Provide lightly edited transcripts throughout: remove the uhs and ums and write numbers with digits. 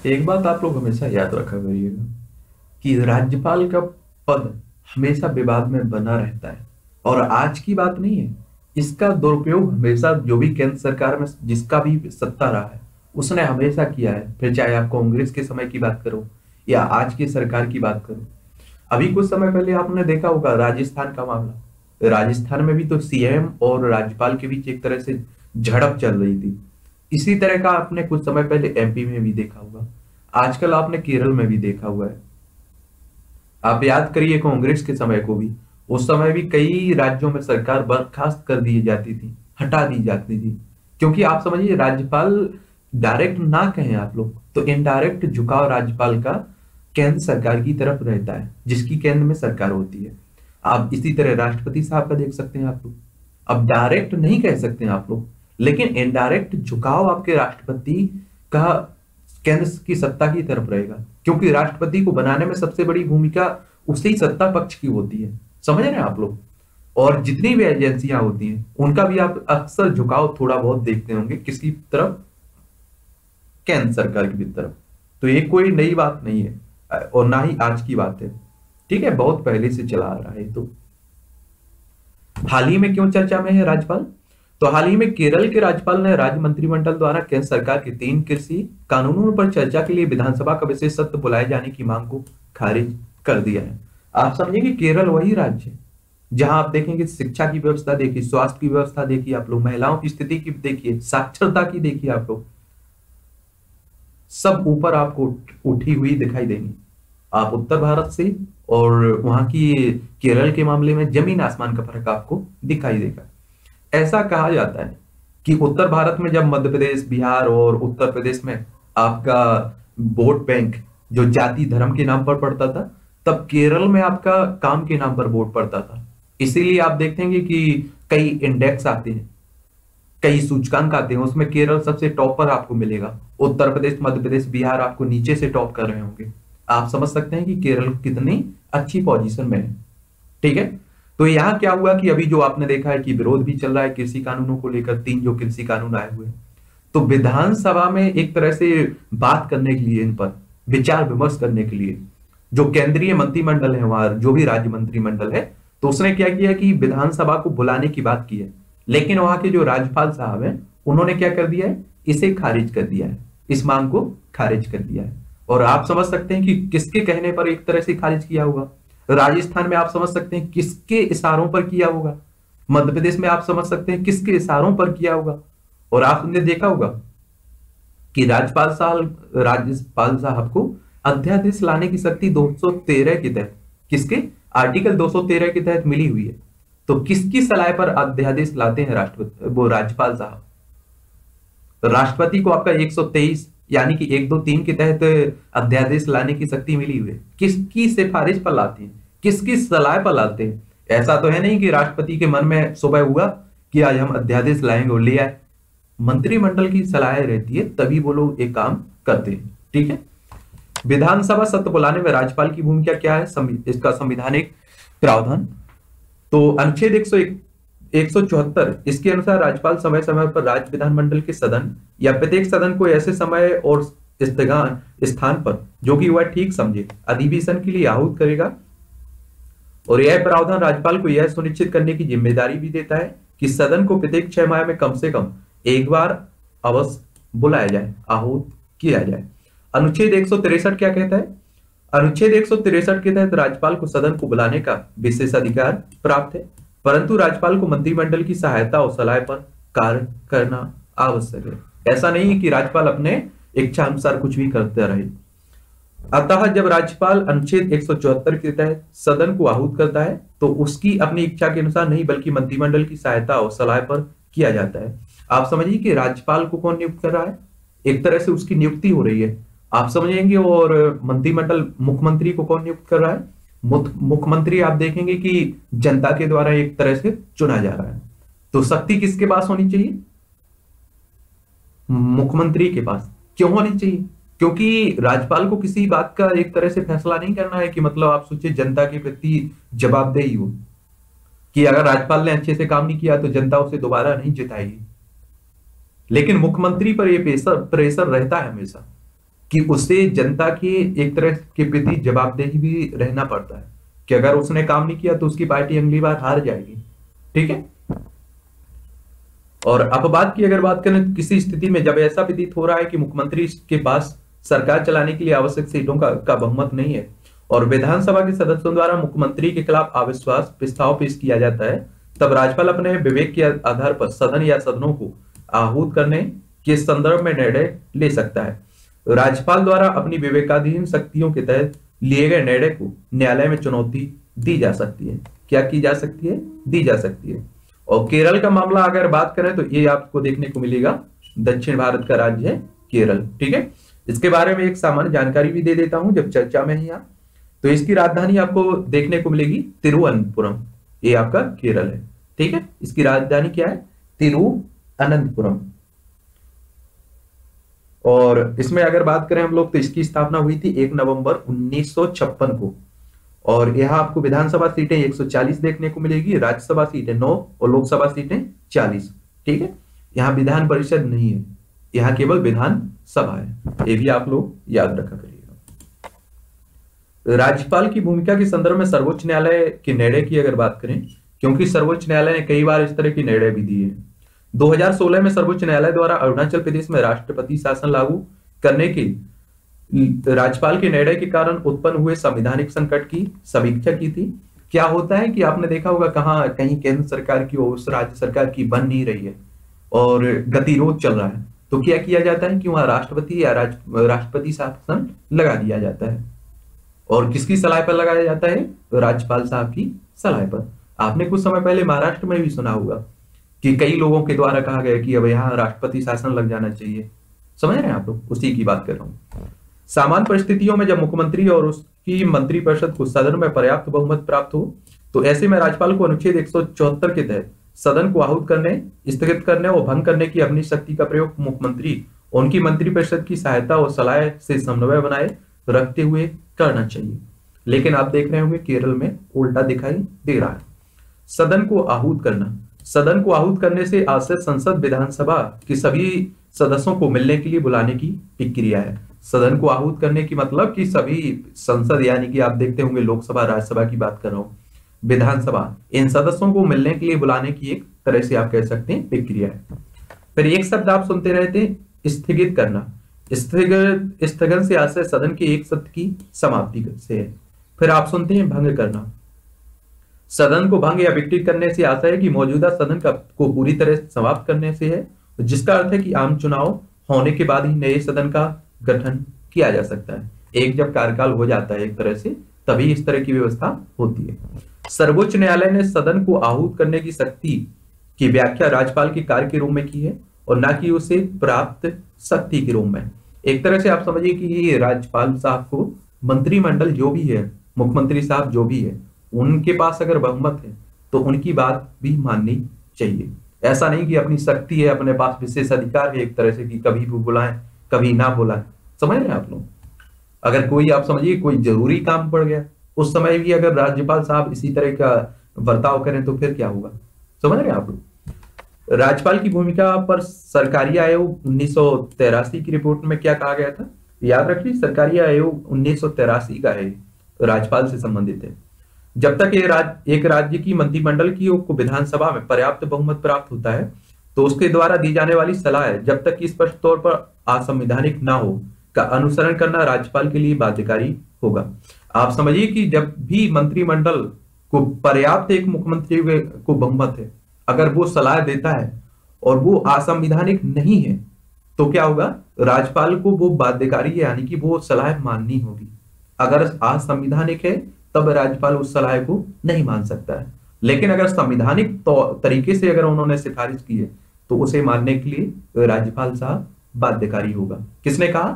एक बात आप लोग हमेशा याद रखा करिएगा कि राज्यपाल का पद हमेशा विवाद में बना रहता है। और आज की बात नहीं है, इसका दुरुपयोग हमेशा जो भी केंद्र सरकार में जिसका भी सत्ता रहा है उसने हमेशा किया है। फिर चाहे आप कांग्रेस के समय की बात करो या आज की सरकार की बात करो। अभी कुछ समय पहले आपने देखा होगा राजस्थान का मामला। राजस्थान में भी तो सीएम और राज्यपाल के बीच एक तरह से झड़प चल रही थी। इसी तरह का आपने कुछ समय पहले एमपी में भी देखा होगा। आजकल आपने केरल में भी देखा हुआ है। आप याद करिए कांग्रेस के समय को भी, उस समय भी कई राज्यों में सरकार बर्खास्त कर दी जाती थी, हटा दी जाती थी। क्योंकि आप समझिए राज्यपाल डायरेक्ट ना कहें आप लोग तो इनडायरेक्ट झुकाव राज्यपाल का केंद्र सरकार की तरफ रहता है, जिसकी केंद्र में सरकार होती है। आप इसी तरह राष्ट्रपति साहब का देख सकते हैं आप लोग। अब डायरेक्ट नहीं कह सकते हैं आप लोग, लेकिन इनडायरेक्ट झुकाव आपके राष्ट्रपति का केंद्र की सत्ता की तरफ रहेगा। क्योंकि राष्ट्रपति को बनाने में सबसे बड़ी भूमिका उसी सत्ता पक्ष की होती है। समझ रहे हैं आप लोग। और जितनी भी एजेंसियां होती हैं उनका भी आप अक्सर झुकाव थोड़ा बहुत देखते होंगे, किसकी तरफ? केंद्र सरकार की तरफ। तो ये कोई नई बात नहीं है और ना ही आज की बात है। ठीक है, बहुत पहले से चला आ रहा है। तो हाल ही में क्यों चर्चा में है राज्यपाल? तो हाल ही में केरल के राज्यपाल ने राज्य मंत्रिमंडल द्वारा केंद्र सरकार के 3 कृषि कानूनों पर चर्चा के लिए विधानसभा का विशेष सत्र बुलाए जाने की मांग को खारिज कर दिया है। आप समझिए केरल वही राज्य है जहां आप देखेंगे शिक्षा की व्यवस्था देखिए, स्वास्थ्य की व्यवस्था देखिए आप लोग, महिलाओं की स्थिति की देखिए, साक्षरता की देखिए आप लोग, सब ऊपर आपको उठी हुई दिखाई देंगी। आप उत्तर भारत से और वहां की केरल के मामले में जमीन आसमान का फर्क आपको दिखाई देगा। ऐसा कहा जाता है कि उत्तर भारत में जब मध्य प्रदेश, बिहार और उत्तर प्रदेश में आपका वोट बैंक जो जाति धर्म के नाम पर पड़ता था, तब केरल में आपका काम के नाम पर वोट पड़ता था। इसीलिए आप देखेंगे कि कई इंडेक्स आते हैं, कई सूचकांक आते हैं, उसमें केरल सबसे टॉप पर आपको मिलेगा। उत्तर प्रदेश, मध्य प्रदेश, बिहार आपको नीचे से टॉप कर रहे होंगे। आप समझ सकते हैं कि केरल कितनी अच्छी पोजीशन में है। ठीक है, तो यहां क्या हुआ कि अभी जो आपने देखा है कि विरोध भी चल रहा है कृषि कानूनों को लेकर, 3 जो कृषि कानून आए हुए हैं। तो विधानसभा में एक तरह से बात करने के लिए, इन पर विचार विमर्श करने के लिए जो केंद्रीय मंत्रिमंडल है, वहां जो भी राज्य मंत्रिमंडल है, तो उसने क्या किया कि विधानसभा को बुलाने की बात की है। लेकिन वहां के जो राज्यपाल साहब हैं उन्होंने क्या कर दिया है, इसे खारिज कर दिया है, इस मांग को खारिज कर दिया है। और आप समझ सकते हैं कि किसके कहने पर एक तरह से खारिज किया होगा। राजस्थान में आप समझ सकते हैं किसके इशारों पर किया होगा। मध्य प्रदेश में आप समझ सकते हैं किसके इशारों पर किया होगा। और आपने देखा होगा कि राज्यपाल साहब को अध्यादेश लाने की शक्ति 213 के तहत, किसके आर्टिकल 213 के तहत मिली हुई है। तो किसकी सलाह पर अध्यादेश लाते हैं राष्ट्रपति, वो राज्यपाल साहब? राष्ट्रपति को आपका 123 यानी कि 1 2 3 के तहत अध्यादेश लाने की शक्ति मिली हुई है। किसकी सिफारिश पर लाते हैं, किसकी सलाह पर लाते हैं? ऐसा तो है नहीं कि राष्ट्रपति के मन में सुबह हुआ कि आज हम अध्यादेश लाएंगे और ले आए। मंत्रिमंडल की सलाह रहती है तभी वो लोग एक काम करते हैं। ठीक है, विधानसभा सत्र बुलाने में राज्यपाल की भूमिका क्या है, इसका संवैधानिक प्रावधान। तो अनुच्छेद 174 इसके अनुसार राज्यपाल समय समय पर राज्य विधानमंडल के सदन या प्रत्येक सदन को ऐसे समय और स्थान पर जो कि वह ठीक समझे अधिवेशन के लिए आहूत करेगा। और यह प्रावधान राज्यपाल को यह सुनिश्चित करने की जिम्मेदारी भी देता है कि सदन को प्रत्येक 6 माह में कम से कम एक बार अवश्य बुलाया जाए, आहूत किया जाए। अनुच्छेद 163 क्या कहता है? अनुच्छेद 163 के तहत राज्यपाल को सदन को बुलाने का विशेष अधिकार प्राप्त है, परंतु राज्यपाल को मंत्रिमंडल की सहायता और सलाह पर कार्य करना आवश्यक है। ऐसा नहीं है कि राज्यपाल अपने इच्छा अनुसार कुछ भी करते रहे। अतः जब राज्यपाल अनुच्छेद 174 के तहत सदन को आहूत करता है तो उसकी अपनी इच्छा के अनुसार नहीं बल्कि मंत्रिमंडल की सहायता और सलाह पर किया जाता है। आप समझिए कि राज्यपाल को कौन नियुक्त कर रहा है, एक तरह से उसकी नियुक्ति हो रही है, आप समझेंगे। और मंत्रिमंडल मुख्यमंत्री को कौन नियुक्त कर रहा है? मुख्यमंत्री आप देखेंगे कि जनता के द्वारा एक तरह से चुना जा रहा है। तो शक्ति किसके पास होनी चाहिए? मुख्यमंत्री के पास। क्यों होनी चाहिए? क्योंकि राज्यपाल को किसी बात का एक तरह से फैसला नहीं करना है कि मतलब आप सोचिए जनता के प्रति जवाबदेही हो कि अगर राज्यपाल ने अच्छे से काम नहीं किया तो जनता उसे दोबारा नहीं जिताएगी। लेकिन मुख्यमंत्री पर यह प्रेशर रहता है हमेशा कि उसे जनता के एक तरह के प्रति जवाबदेही भी रहना पड़ता है कि अगर उसने काम नहीं किया तो उसकी पार्टी अगली बार हार जाएगी। ठीक है। और अपवाद की अगर बात करें तो किसी स्थिति में जब ऐसा प्रतीत हो रहा है कि मुख्यमंत्री के पास सरकार चलाने के लिए आवश्यक सीटों का बहुमत नहीं है और विधानसभा के सदस्यों द्वारा मुख्यमंत्री के खिलाफ अविश्वास प्रस्ताव पेश किया जाता है, तब राज्यपाल अपने विवेक के आधार पर सदन या सदनों को आहूत करने के संदर्भ में निर्णय ले सकता है। राज्यपाल द्वारा अपनी विवेकाधीन शक्तियों के तहत लिए गए निर्णय को न्यायालय में चुनौती दी जा सकती है। क्या की जा सकती है? दी जा सकती है। और केरल का मामला अगर बात करें तो ये आपको देखने को मिलेगा, दक्षिण भारत का राज्य है केरल। ठीक है। इसके बारे में एक सामान्य जानकारी भी दे देता हूं जब चर्चा में ही यहाँ। तो इसकी राजधानी आपको देखने को मिलेगी तिरुवनंतपुरम। ये आपका केरल है। ठीक है। इसकी राजधानी क्या है? तिरुवनंतपुरम। और इसमें अगर बात करें हम लोग तो इसकी स्थापना हुई थी 1 नवंबर 1956 को। और यहाँ आपको विधानसभा सीटें 140 देखने को मिलेगी, राज्यसभा सीटें 9 और लोकसभा सीटें 40। ठीक है। यहाँ विधान परिषद नहीं है, यहाँ केवल विधान सभा है। ये भी आप लोग याद रखा करिएगा। राज्यपाल की भूमिका के संदर्भ में सर्वोच्च न्यायालय के निर्णय की अगर बात करें, क्योंकि सर्वोच्च न्यायालय ने कई बार इस तरह के निर्णय भी दिए हैं। 2016 में सर्वोच्च न्यायालय द्वारा अरुणाचल प्रदेश में राष्ट्रपति शासन लागू करने के राज्यपाल के निर्णय के कारण उत्पन्न हुए संवैधानिक संकट की समीक्षा की थी। क्या होता है कि आपने देखा होगा कहीं कहीं केंद्र सरकार की और उस राज्य सरकार की बन नहीं रही है और गतिरोध चल रहा है, तो क्या किया जाता है कि वहां राष्ट्रपति या राष्ट्रपति शासन लगा दिया जाता है। और किसकी सलाह पर लगाया जाता है? राज्यपाल साहब की सलाह पर। आपने कुछ समय पहले महाराष्ट्र में भी सुना होगा कि कई लोगों के द्वारा कहा गया कि अब यहाँ राष्ट्रपति शासन लग जाना चाहिए। समझ रहे हैं आप लोग? उसी की बात कर रहा हूं। सामान्य परिस्थितियों में जब मुख्यमंत्री और उसकी मंत्रिपरिषद को सदन में पर्याप्त बहुमत प्राप्त हो तो ऐसे में राज्यपाल को अनुच्छेद 174 के तहत सदन को आहूत करने, स्थगित करने और भंग करने की अपनी शक्ति का प्रयोग मुख्यमंत्री उनकी मंत्रिपरिषद की सहायता और सलाह से समन्वय बनाए रखते हुए करना चाहिए। लेकिन आप देख रहे होंगे केरल में उल्टा दिखाई दे रहा है। सदन को आहूत करना, सदन को आहूत करने से आशय संसद विधानसभा के सभी सदस्यों को मिलने के लिए बुलाने की प्रक्रिया है। सदन को आहूत करने की मतलब कि सभी संसद यानी कि आप देखते होंगे लोकसभा, राज्यसभा की बात कर रहा हूं, विधानसभा, इन सदस्यों को मिलने के लिए बुलाने की एक तरह से आप कह सकते हैं प्रक्रिया है। फिर एक शब्द आप सुनते रहते हैं, स्थगित करना। स्थगन से आशय सदन के एक सत्र की समाप्ति से है। फिर आप सुनते हैं भंग करना। सदन को भंग या विघटित करने से आशय है कि मौजूदा सदन को पूरी तरह समाप्त करने से है, जिसका अर्थ है कि आम चुनाव होने के बाद ही नए सदन का गठन किया जा सकता है। एक जब कार्यकाल हो जाता है एक तरह से, तभी इस तरह की व्यवस्था होती है। सर्वोच्च न्यायालय ने सदन को आहूत करने की शक्ति की व्याख्या राज्यपाल के कार्य के रूप में की है और ना कि उसे प्राप्त शक्ति के रूप में। एक तरह से आप समझिए कि ये राज्यपाल साहब को मंत्रिमंडल जो भी है, मुख्यमंत्री साहब जो भी है, उनके पास अगर बहुमत है तो उनकी बात भी माननी चाहिए। ऐसा नहीं कि अपनी शक्ति है, अपने पास विशेष अधिकार है एक तरह से कि कभी भी बुलाएं कभी ना बुलाएं। समझ रहे हैं आप लोग? अगर कोई आप समझिए कोई जरूरी काम पड़ गया उस समय भी अगर राज्यपाल साहब इसी तरह का बर्ताव करें तो फिर क्या होगा? समझ रहे हैं आप लोग? राज्यपाल की भूमिका पर सरकारी आयोग 1983 की रिपोर्ट में क्या कहा गया था? याद रखिए, सरकारी आयोग 1983 का है, राज्यपाल से संबंधित है। जब तक एक राज्य की मंत्रिमंडल की को विधानसभा में पर्याप्त बहुमत प्राप्त होता है तो उसके द्वारा दी जाने वाली सलाह है, जब तक कि स्पष्ट तौर पर असंवैधानिक ना हो, का अनुसरण करना राज्यपाल के लिए बाध्यकारी होगा। आप समझिए कि जब भी मंत्रिमंडल को पर्याप्त एक मुख्यमंत्री को बहुमत है, अगर वो सलाह देता है और वो असंवैधानिक नहीं है तो क्या होगा? राज्यपाल को वो बाध्यकारी है, यानी कि वो सलाह माननी होगी। अगर असंवैधानिक है तब राज्यपाल उस सलाह को नहीं मान सकता है, लेकिन अगर संवैधानिक तरीके से अगर उन्होंने सिफारिश की है तो उसे मानने के लिए राज्यपाल साहब बाध्यकारी होगा। किसने कहा?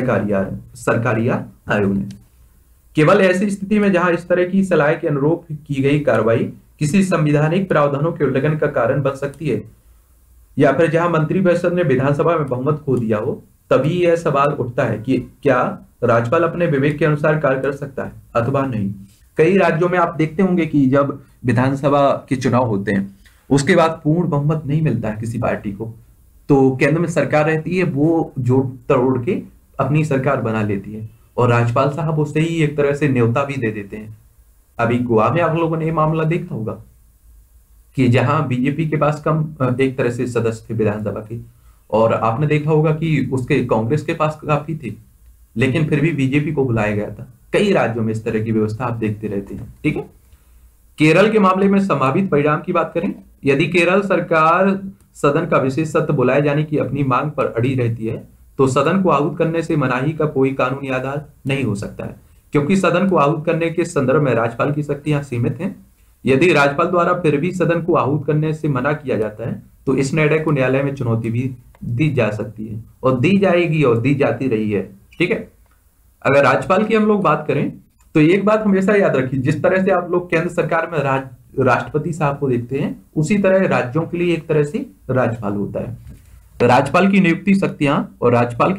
सरकारी आयोग ने। केवल ऐसी स्थिति में जहां इस तरह की सलाह के अनुरूप की गई कार्रवाई किसी संवैधानिक प्रावधानों के उल्लंघन का कारण बन सकती है, या फिर जहां मंत्रिपरिषद ने विधानसभा में बहुमत खो दिया हो, तभी यह सवाल उठता है कि क्या राज्यपाल अपने विवेक के अनुसार कार्य कर सकता है अथवा नहीं। कई राज्यों में आप देखते होंगे कि जब विधानसभा के चुनाव होते हैं उसके बाद पूर्ण बहुमत नहीं मिलता है किसी पार्टी को, तो केंद्र में सरकार रहती है, वो जोड़ तोड़ के अपनी सरकार बना लेती है और राज्यपाल साहब उसे ही एक तरह से न्योता भी दे देते हैं। अभी गोवा में आप लोगों ने ये मामला देखा होगा कि जहां बीजेपी के पास कम एक तरह से सदस्य थे विधानसभा के, और आपने देखा होगा कि उसके कांग्रेस के पास काफी थे, लेकिन फिर भी बीजेपी को बुलाया गया था। कई राज्यों में इस तरह की व्यवस्था आप देखते रहते हैं। ठीक है, केरल के मामले में संभावित परिणाम की बात करें, यदि केरल सरकार सदन का विशेष सत्र बुलाए जाने की अपनी मांग पर अड़ी रहती है तो सदन को आहूत करने से मनाही का कोई कानूनी आधार नहीं हो सकता है, क्योंकि सदन को आहूत करने के संदर्भ में राज्यपाल की शक्तियां सीमित हैं। यदि राज्यपाल द्वारा फिर भी सदन को आहूत करने से मना किया जाता है तो इस निर्णय को न्यायालय में चुनौती भी दी जा सकती है और दी जाएगी और दी जाती रही है। ठीक है, अगर राज्यपाल की हम लोग बात करें तो एक बात हमेशा याद रखिए, जिस तरह से आप लोग केंद्र सरकार में राष्ट्रपति साहब को देखते हैं, उसी तरह राज्यों के लिए एक तरह से राज्यपाल होता है। राज्यपाल की नियुक्ति शक्तियां और राज्यपाल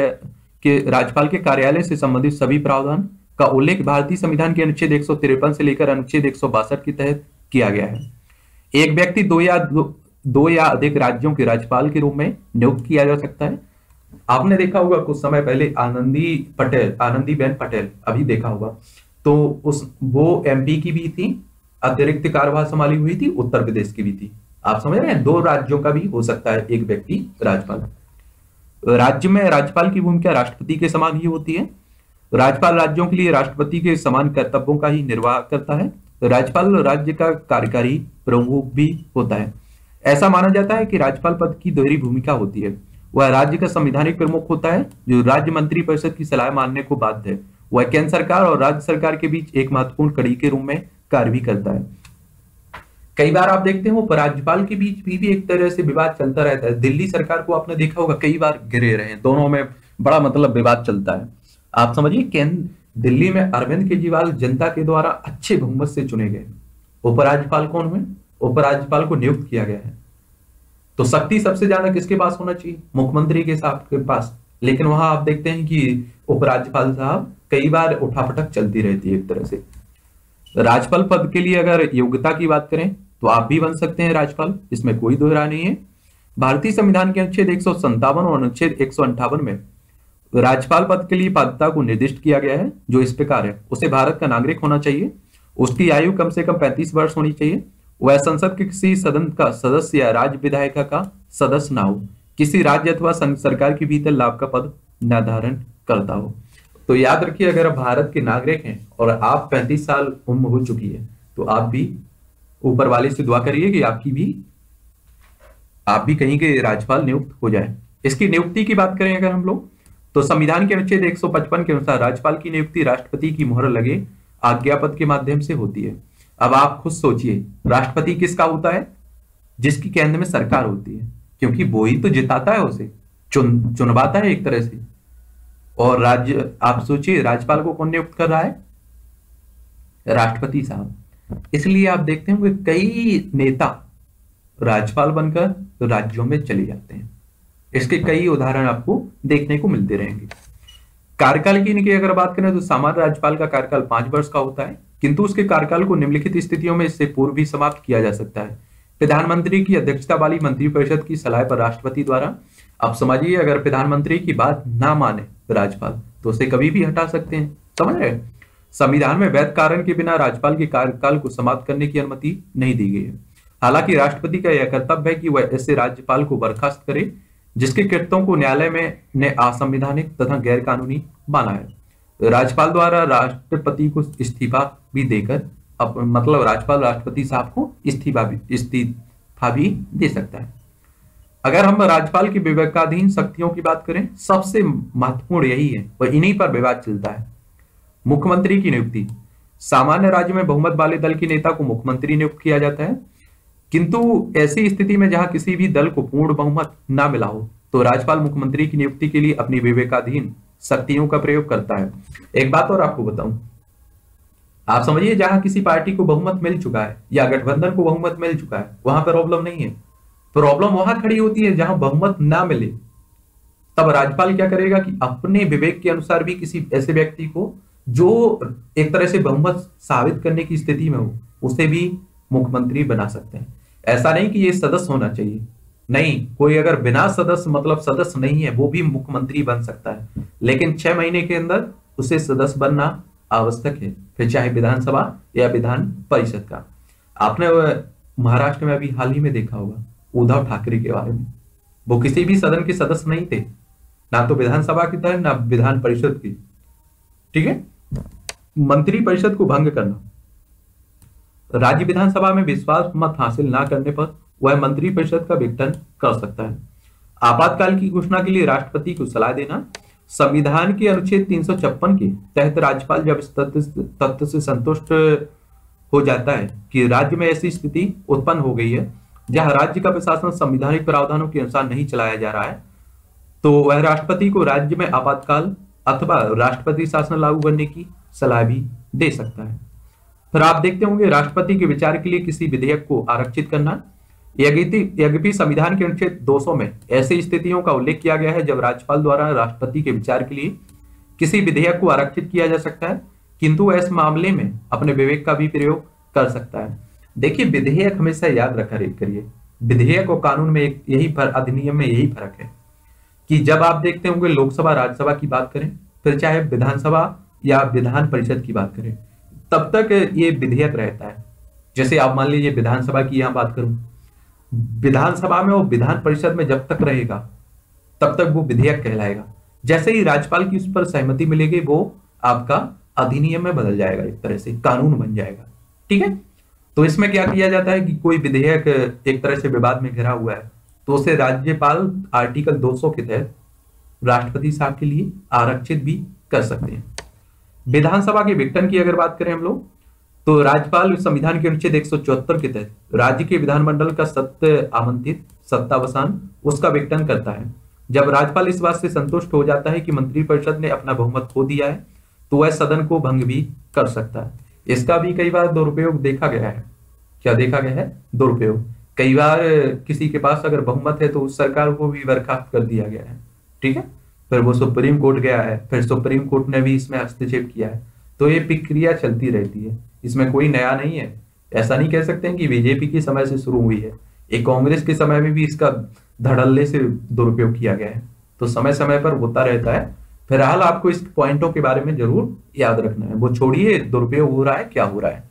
के कार्यालय से संबंधित सभी प्रावधान का उल्लेख भारतीय संविधान के अनुच्छेद 153 से लेकर अनुच्छेद 162 के तहत किया गया है। एक व्यक्ति दो या अधिक राज्यों के राज्यपाल के रूप में नियुक्त किया जा सकता है। आपने देखा होगा कुछ समय पहले आनंदीबेन पटेल अभी देखा होगा, तो वो एमपी की भी थी, अतिरिक्त कार्यभार संभाली हुई थी, उत्तर प्रदेश की भी थी। आप समझ रहे हैं, 2 राज्यों का भी हो सकता है एक व्यक्ति राज्यपाल। राज्य में राज्यपाल की भूमिका राष्ट्रपति के समान ही होती है। राज्यपाल राज्यों के लिए राष्ट्रपति के समान कर्तव्यों का ही निर्वाह करता है। राज्यपाल राज्य का कार्यकारी प्रमुख भी होता है। ऐसा माना जाता है कि राज्यपाल पद की दोहरी भूमिका होती है। वह राज्य का संवैधानिक प्रमुख होता है जो राज्य मंत्री परिषद की सलाह मानने को बाध्य है। वह केंद्र सरकार और राज्य सरकार के बीच एक महत्वपूर्ण कड़ी के रूप में कार्य भी करता है। कई बार आप देखते हो राज्यपाल के बीच भी एक तरह से विवाद चलता रहता है। दिल्ली सरकार को आपने देखा होगा कई बार गिरे रहे हैं, दोनों में बड़ा मतलब विवाद चलता है। आप समझिए, दिल्ली में अरविंद केजरीवाल जनता के द्वारा अच्छे बहुमत से चुने गए। उपराज्यपाल कौन हुए? उपराज्यपाल को नियुक्त किया गया है, तो शक्ति सबसे ज्यादा किसके पास होना चाहिए? मुख्यमंत्री के साहब के पास। लेकिन वहां आप देखते हैं कि उपराज्यपाल साहब कई बार उठापटक चलती रहती है एक तरह से। राज्यपाल पद के लिए अगर योग्यता की बात करें तो आप भी बन सकते हैं राज्यपाल, इसमें कोई दोहरा नहीं है। भारतीय संविधान के अनुच्छेद 157 और अनुच्छेद 158 में राज्यपाल पद के लिए पात्रता को निर्दिष्ट किया गया है, जो इस प्रकार है। उसे भारत का नागरिक होना चाहिए, उसकी आयु कम से कम 35 वर्ष होनी चाहिए, वह संसद के किसी सदन का सदस्य या राज्य विधायिका का सदस्य ना हो, किसी राज्य अथवा सरकार के भीतर लाभ का पद न धारण करता हो। तो याद रखिए, अगर आप भारत के नागरिक हैं और आप 35 साल उम्र हो चुकी है तो आप भी ऊपर वाले से दुआ करिए कि आप भी कहीं के राज्यपाल नियुक्त हो जाए। इसकी नियुक्ति की बात करें अगर हम लोग, तो संविधान के अनुच्छेद 155 के अनुसार राज्यपाल की नियुक्ति राष्ट्रपति की मोहर लगे आज्ञापत्र के माध्यम से होती है। अब आप खुद सोचिए, राष्ट्रपति किसका होता है? जिसकी केंद्र में सरकार होती है, क्योंकि वो ही तो जिताता है, उसे चुनवाता है एक तरह से। और आप सोचिए राज्यपाल को कौन नियुक्त कर रहा है? राष्ट्रपति साहब। इसलिए आप देखते होंगे कई नेता राज्यपाल बनकर राज्यों में चले जाते हैं। इसके कई उदाहरण आपको देखने को मिलते रहेंगे। कार्यकाल की अगर बात करें तो सामान्य राज्यपाल का कार्यकाल 5 वर्ष का होता है, किंतु उसके कार्यकाल को निम्नलिखित स्थितियों में इससे पूर्व भी समाप्त किया जा सकता है। प्रधानमंत्री की अध्यक्षता वाली मंत्रिपरिषद की सलाह पर राष्ट्रपति द्वारा, आप समझिए अगर प्रधानमंत्री की बात ना माने राज्यपाल तो उसे कभी भी हटा सकते हैं। समझ रहे? संविधान में वैध कारण के बिना राज्यपाल के कार्यकाल को समाप्त करने की अनुमति नहीं दी गई है। हालांकि राष्ट्रपति का यह कर्तव्य है कि वह ऐसे राज्यपाल को बर्खास्त करे जिसके कृत्यों को न्यायालय ने असंवैधानिक तथा गैर कानूनी माना है। राज्यपाल द्वारा राष्ट्रपति को इस्तीफा भी देकर मतलब राज्यपाल राष्ट्रपति साहब को इस्तीफा भी दे सकता है। अगर हम राज्यपाल की विवेकाधीन शक्तियों की बात करें, सबसे महत्वपूर्ण यही है और इन्हीं पर विवाद चलता है। मुख्यमंत्री की नियुक्ति, सामान्य राज्य में बहुमत वाले दल के नेता को मुख्यमंत्री नियुक्त किया जाता है, किंतु ऐसी स्थिति में जहां किसी भी दल को पूर्ण बहुमत ना मिला हो तो राज्यपाल मुख्यमंत्री की नियुक्ति के लिए अपनी विवेकाधीन शक्तियों का प्रयोग करता है। एक बात और आपको बताऊं, आप समझिए जहां किसी पार्टी को बहुमत मिल चुका है या गठबंधन को बहुमत मिल चुका है वहां पर प्रॉब्लम नहीं है। प्रॉब्लम वहां खड़ी होती है जहां बहुमत ना मिले, तब राज्यपाल क्या करेगा कि अपने विवेक के अनुसार भी किसी ऐसे व्यक्ति को जो एक तरह से बहुमत साबित करने की स्थिति में हो उसे भी मुख्यमंत्री बना सकते हैं। ऐसा नहीं कि ये सदस्य होना चाहिए, नहीं, कोई अगर बिना सदस्य मतलब सदस्य नहीं है वो भी मुख्यमंत्री बन सकता है। लेकिन 6 महीने के अंदर उसे सदस्य बनना आवश्यक है, फिर चाहे विधानसभा या विधान परिषद का। आपने महाराष्ट्र में अभी हाल ही में देखा होगा उद्धव ठाकरे के बारे में, वो किसी भी सदन के सदस्य नहीं थे, ना तो विधानसभा की तरह ना विधान परिषद की। ठीक है, मंत्री परिषद को भंग करना, राज्य विधानसभा में विश्वास मत हासिल ना करने पर वह मंत्री परिषद का विघटन कर सकता है। आपातकाल की घोषणा के लिए राष्ट्रपति को सलाह देना, संविधान के अनुच्छेद 356 के तहत राज्यपाल जब इस तथ्य से संतुष्ट हो जाता है कि राज्य में ऐसी स्थिति उत्पन्न हो गई है जहां राज्य का प्रशासन संवैधानिक प्रावधानों के अनुसार नहीं चलाया जा रहा है, तो वह राष्ट्रपति को राज्य में आपातकाल अथवा राष्ट्रपति शासन लागू करने की सलाह भी दे सकता है। फिर आप देखते होंगे राष्ट्रपति के विचार के लिए किसी विधेयक को आरक्षित करना। यद्यपि संविधान के अनुच्छेद 200 में ऐसी स्थितियों का उल्लेख किया गया है जब राज्यपाल द्वारा राष्ट्रपति के विचार के लिए किसी विधेयक को आरक्षित किया जा सकता है, किंतु इस मामले में अपने विवेक का भी प्रयोग कर सकता है। देखिए, विधेयक हमेशा याद रखा करिए, विधेयक और कानून में अधिनियम में यही फर्क है कि जब आप देखते होंगे लोकसभा राज्यसभा की बात करें, फिर चाहे विधानसभा या विधान परिषद की बात करें, तब तक ये विधेयक रहता है। जैसे आप मान लीजिए विधानसभा की यहां बात करूं, विधानसभा में और विधान परिषद में जब तक रहेगा तब तक वो विधेयक कहलाएगा। जैसे ही राज्यपाल की उस पर सहमति मिलेगी वो आपका अधिनियम में बदल जाएगा, एक तरह से कानून बन जाएगा। ठीक है, तो इसमें क्या किया जाता है कि कोई विधेयक एक तरह से विवाद में घिरा हुआ है तो उसे राज्यपाल आर्टिकल 200 के तहत राष्ट्रपति साहब के लिए आरक्षित भी कर सकते हैं। विधानसभा के विघटन की अगर बात करें हम लोग, तो राज्यपाल संविधान के अनुच्छेद 174 के तहत राज्य के विधानमंडल का सत्य आमंत्रित सत्तावसान उसका विघटन करता है। जब राज्यपाल इस बात से संतुष्ट हो जाता है कि मंत्रिपरिषद ने अपना बहुमत खो दिया है तो वह सदन को भंग भी कर सकता है। इसका भी कई बार दुरुपयोग देखा गया है। क्या देखा गया है? दुरुपयोग। कई बार किसी के पास अगर बहुमत है तो उस सरकार को भी बर्खास्त कर दिया गया है। ठीक है, फिर वो सुप्रीम कोर्ट गया है, फिर सुप्रीम कोर्ट ने भी इसमें हस्तक्षेप किया है। तो ये प्रक्रिया चलती रहती है, इसमें कोई नया नहीं है। ऐसा नहीं कह सकते हैं कि बीजेपी के समय से शुरू हुई है, एक कांग्रेस के समय में भी इसका धड़ल्ले से दुरुपयोग किया गया है। तो समय समय पर होता रहता है। फिलहाल आपको इस पॉइंटों के बारे में जरूर याद रखना है। वो छोड़िए दुरुपयोग हो रहा है क्या हो रहा है।